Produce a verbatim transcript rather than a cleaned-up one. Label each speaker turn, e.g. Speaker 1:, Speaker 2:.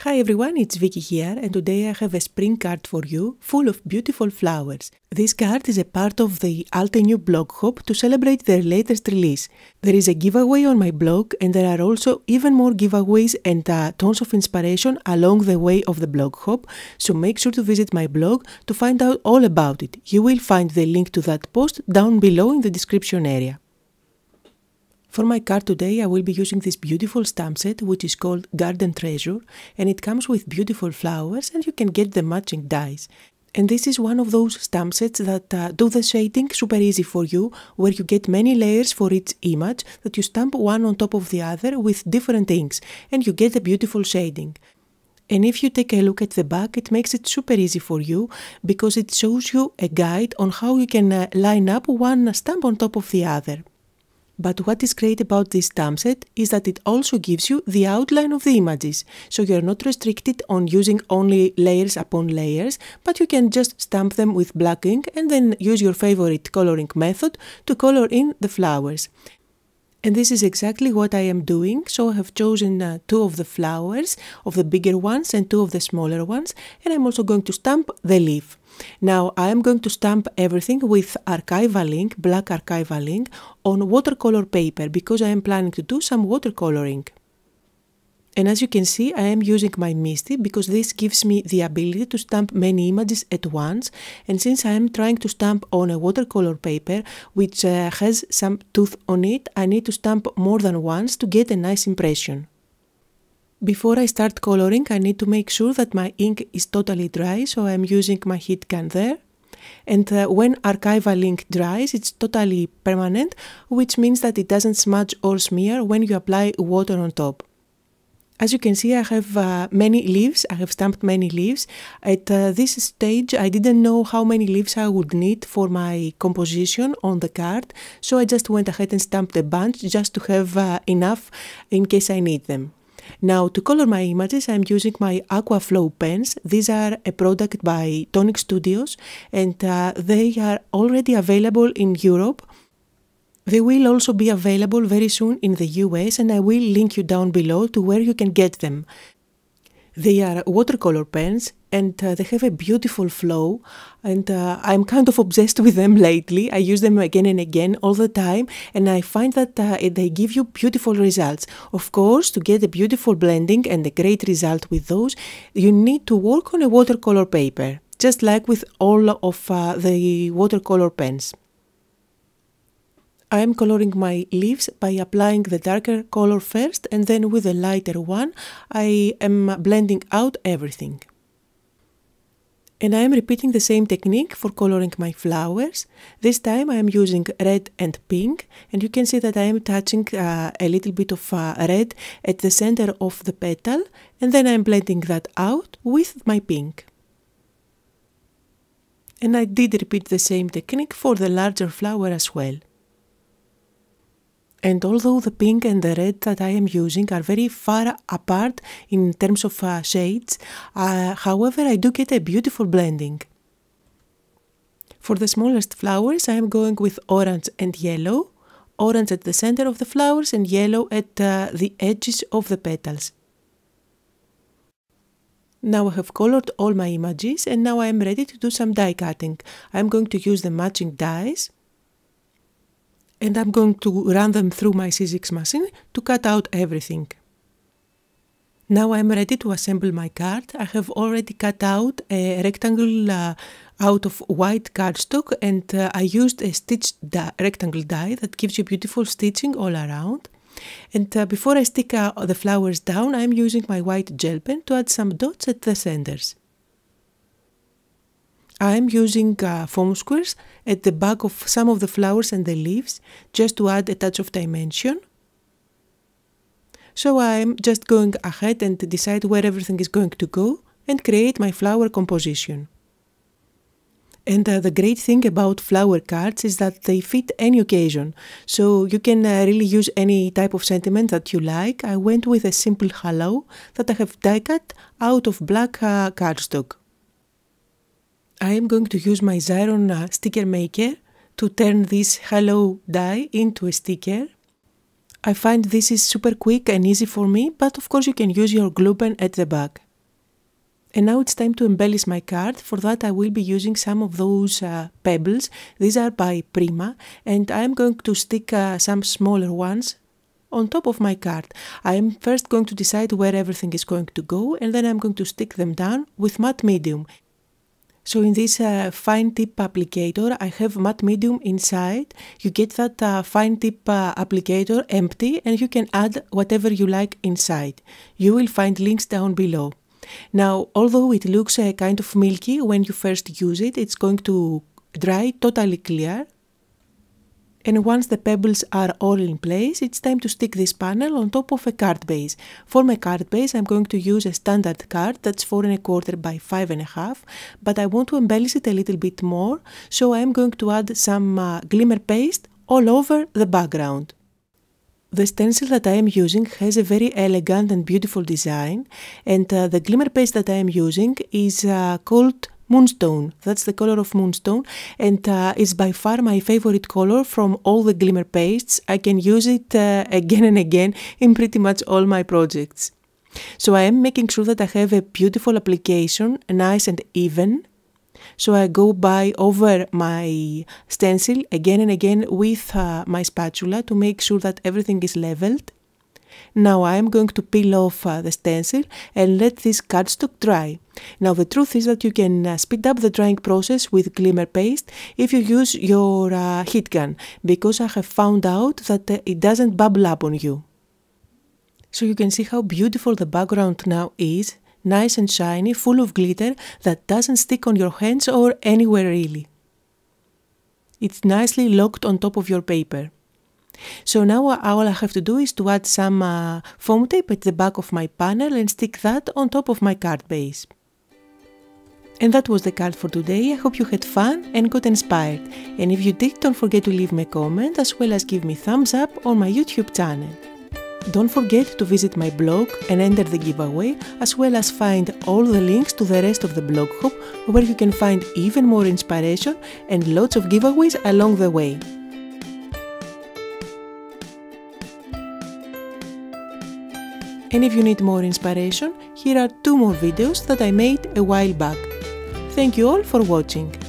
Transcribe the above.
Speaker 1: Hi everyone, it's Vicky here, and today I have a spring card for you, full of beautiful flowers. This card is a part of the Altenew blog hop to celebrate their latest release. There is a giveaway on my blog, and there are also even more giveaways and uh, tons of inspiration along the way of the blog hop, so make sure to visit my blog to find out all about it. You will find the link to that post down below in the description area. For my card today, I will be using this beautiful stamp set, which is called Garden Treasure, and it comes with beautiful flowers and you can get the matching dies. And this is one of those stamp sets that uh, do the shading super easy for you, where you get many layers for each image that you stamp one on top of the other with different inks, and you get a beautiful shading. And if you take a look at the back, it makes it super easy for you because it shows you a guide on how you can uh, line up one stamp on top of the other. But what is great about this stamp set is that it also gives you the outline of the images, so you're not restricted on using only layers upon layers, but you can just stamp them with black ink and then use your favorite coloring method to color in the flowers. And this is exactly what I am doing, so I have chosen uh, two of the flowers, of the bigger ones and two of the smaller ones, and I'm also going to stamp the leaf. Now I am going to stamp everything with archival ink, black archival ink, on watercolor paper because I am planning to do some watercoloring. And as you can see, I am using my Misty because this gives me the ability to stamp many images at once, and since I am trying to stamp on a watercolor paper which uh, has some tooth on it, I need to stamp more than once to get a nice impression. Before I start coloring, I need to make sure that my ink is totally dry, so I'm using my heat gun there. And uh, when archival ink dries, it's totally permanent, which means that it doesn't smudge or smear when you apply water on top. As you can see, I have uh, many leaves. I have stamped many leaves. At uh, this stage, I didn't know how many leaves I would need for my composition on the card, so I just went ahead and stamped a bunch just to have uh, enough in case I need them. Now, to color my images, I'm using my Aquaflow pens. These are a product by Tonic Studios, and uh, they are already available in Europe. They will also be available very soon in the U S, and I will link you down below to where you can get them. They are watercolor pens, and uh, they have a beautiful flow, and uh, I'm kind of obsessed with them lately. I use them again and again all the time, and I find that uh, they give you beautiful results. Of course, to get a beautiful blending and a great result with those, you need to work on a watercolor paper, just like with all of uh, the watercolor pens. I am coloring my leaves by applying the darker color first, and then with the lighter one I am blending out everything. And I am repeating the same technique for coloring my flowers. This time I am using red and pink, and you can see that I am touching uh, a little bit of uh, red at the center of the petal, and then I am blending that out with my pink. And I did repeat the same technique for the larger flower as well. And although the pink and the red that I am using are very far apart in terms of uh, shades, uh, however I do get a beautiful blending. For the smallest flowers I am going with orange and yellow, orange at the center of the flowers and yellow at uh, the edges of the petals. Now I have colored all my images, and now I am ready to do some die cutting. I am going to use the matching dies, and I'm going to run them through my Sizzix machine to cut out everything. Now I'm ready to assemble my card. I have already cut out a rectangle uh, out of white cardstock, and uh, I used a stitched die, rectangle die that gives you beautiful stitching all around. And uh, before I stick uh, the flowers down, I'm using my white gel pen to add some dots at the centers. I'm using uh, foam squares at the back of some of the flowers and the leaves just to add a touch of dimension. So I'm just going ahead and decide where everything is going to go and create my flower composition. And uh, the great thing about flower cards is that they fit any occasion, so you can uh, really use any type of sentiment that you like. I went with a simple hello that I have die cut out of black uh, cardstock. I am going to use my Xyron uh, sticker maker to turn this hello die into a sticker. I find this is super quick and easy for me, but of course you can use your glue pen at the back. And now it's time to embellish my card. For that I will be using some of those uh, pebbles. These are by Prima, and I am going to stick uh, some smaller ones on top of my card. I am first going to decide where everything is going to go, and then I'm going to stick them down with matte medium. So in this uh, fine tip applicator I have matte medium inside. You get that uh, fine tip uh, applicator empty, and you can add whatever you like inside. You will find links down below. Now, although it looks uh, kind of milky when you first use it, it's going to dry totally clear. And once the pebbles are all in place, it's time to stick this panel on top of a card base. For my card base, I'm going to use a standard card that's four and a quarter by five and a half, but I want to embellish it a little bit more, so I'm going to add some uh, glimmer paste all over the background. The stencil that I am using has a very elegant and beautiful design, and uh, the glimmer paste that I am using is uh, called Moonstone. That's the color of Moonstone, and uh, is by far my favorite color from all the glimmer pastes. I can use it uh, again and again in pretty much all my projects. So I am making sure that I have a beautiful application, nice and even. So I go by over my stencil again and again with uh, my spatula to make sure that everything is leveled. Now I am going to peel off uh, the stencil and let this cardstock dry. Now the truth is that you can uh, speed up the drying process with glimmer paste if you use your uh, heat gun, because I have found out that uh, it doesn't bubble up on you. So you can see how beautiful the background now is. Nice and shiny, full of glitter that doesn't stick on your hands or anywhere really. It's nicely locked on top of your paper. So now all I have to do is to add some uh, foam tape at the back of my panel and stick that on top of my card base. And that was the card for today. I hope you had fun and got inspired. And if you did, don't forget to leave me a comment as well as give me thumbs up on my YouTube channel. Don't forget to visit my blog and enter the giveaway, as well as find all the links to the rest of the blog hop, where you can find even more inspiration and lots of giveaways along the way. And if you need more inspiration, here are two more videos that I made a while back. Thank you all for watching.